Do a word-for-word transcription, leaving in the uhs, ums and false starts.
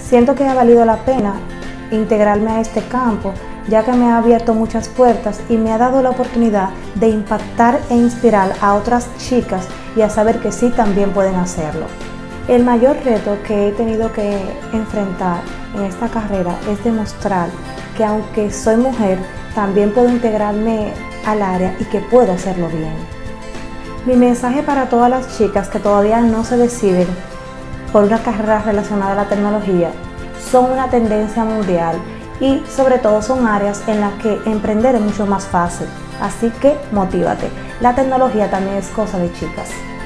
Siento que ha valido la pena integrarme a este campo, ya que me ha abierto muchas puertas y me ha dado la oportunidad de impactar e inspirar a otras chicas y a saber que sí también pueden hacerlo. El mayor reto que he tenido que enfrentar en esta carrera es demostrar que aunque soy mujer, también puedo integrarme al área y que puedo hacerlo bien. Mi mensaje para todas las chicas que todavía no se deciden por una carrera relacionada a la tecnología: son una tendencia mundial y sobre todo son áreas en las que emprender es mucho más fácil. Así que motívate, la tecnología también es cosa de chicas.